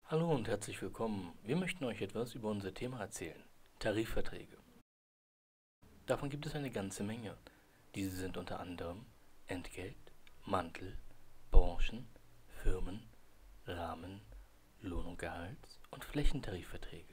Hallo und herzlich willkommen. Wir möchten euch etwas über unser Thema erzählen: Tarifverträge. Davon gibt es eine ganze Menge. Diese sind unter anderem Entgelt, Mantel, Branchen, Firmen, Rahmen, Lohn- und Gehalts- und Flächentarifverträge.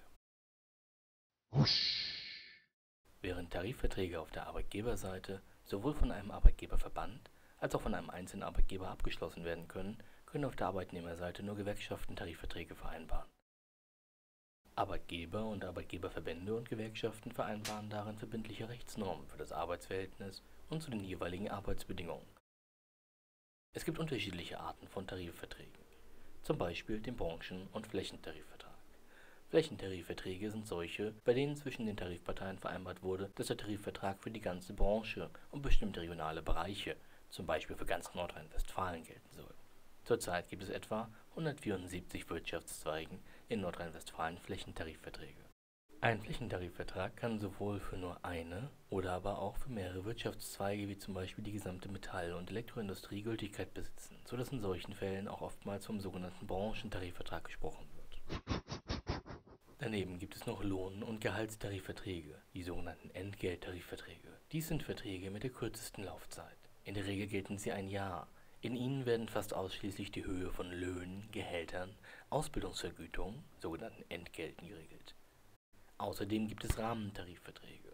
Während Tarifverträge auf der Arbeitgeberseite sowohl von einem Arbeitgeberverband als auch von einem einzelnen Arbeitgeber abgeschlossen werden können, können auf der Arbeitnehmerseite nur Gewerkschaften Tarifverträge vereinbaren. Arbeitgeber und Arbeitgeberverbände und Gewerkschaften vereinbaren darin verbindliche Rechtsnormen für das Arbeitsverhältnis und zu den jeweiligen Arbeitsbedingungen. Es gibt unterschiedliche Arten von Tarifverträgen, zum Beispiel den Branchen- und Flächentarifvertrag. Flächentarifverträge sind solche, bei denen zwischen den Tarifparteien vereinbart wurde, dass der Tarifvertrag für die ganze Branche und bestimmte regionale Bereiche, zum Beispiel für ganz Nordrhein-Westfalen, gelten soll. Zurzeit gibt es etwa 174 Wirtschaftszweigen in Nordrhein-Westfalen Flächentarifverträge. Ein Flächentarifvertrag kann sowohl für nur eine oder aber auch für mehrere Wirtschaftszweige wie zum Beispiel die gesamte Metall- und Elektroindustrie Gültigkeit besitzen, sodass in solchen Fällen auch oftmals vom sogenannten Branchentarifvertrag gesprochen wird. Daneben gibt es noch Lohn- und Gehaltstarifverträge, die sogenannten Entgelttarifverträge. Dies sind Verträge mit der kürzesten Laufzeit. In der Regel gelten sie ein Jahr. In ihnen werden fast ausschließlich die Höhe von Löhnen, Gehältern, Ausbildungsvergütungen, sogenannten Entgelten, geregelt. Außerdem gibt es Rahmentarifverträge.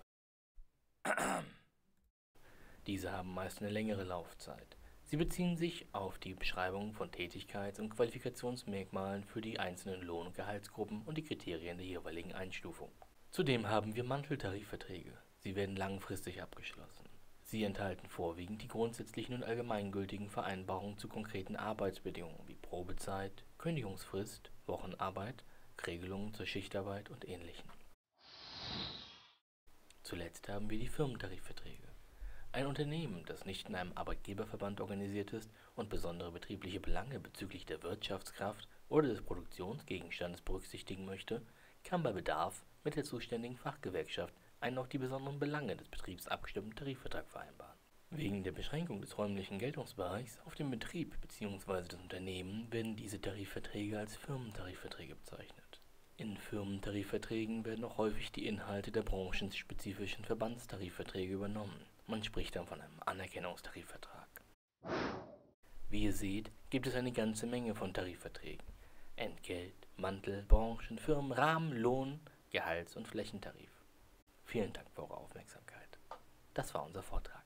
Diese haben meist eine längere Laufzeit. Sie beziehen sich auf die Beschreibung von Tätigkeits- und Qualifikationsmerkmalen für die einzelnen Lohn- und Gehaltsgruppen und die Kriterien der jeweiligen Einstufung. Zudem haben wir Manteltarifverträge. Sie werden langfristig abgeschlossen. Sie enthalten vorwiegend die grundsätzlichen und allgemeingültigen Vereinbarungen zu konkreten Arbeitsbedingungen wie Probezeit, Kündigungsfrist, Wochenarbeit, Regelungen zur Schichtarbeit und Ähnlichem. Zuletzt haben wir die Firmentarifverträge. Ein Unternehmen, das nicht in einem Arbeitgeberverband organisiert ist und besondere betriebliche Belange bezüglich der Wirtschaftskraft oder des Produktionsgegenstandes berücksichtigen möchte, kann bei Bedarf mit der zuständigen Fachgewerkschaft einen auf die besonderen Belange des Betriebs abgestimmten Tarifvertrag vereinbaren. Wegen der Beschränkung des räumlichen Geltungsbereichs auf den Betrieb bzw. das Unternehmen werden diese Tarifverträge als Firmentarifverträge bezeichnet. In Firmentarifverträgen werden auch häufig die Inhalte der branchenspezifischen Verbandstarifverträge übernommen. Man spricht dann von einem Anerkennungstarifvertrag. Wie ihr seht, gibt es eine ganze Menge von Tarifverträgen: Entgelt, Mantel, Branchen, Firmen, Rahmen, Lohn, Gehalts- und Flächentarif. Vielen Dank für eure Aufmerksamkeit. Das war unser Vortrag.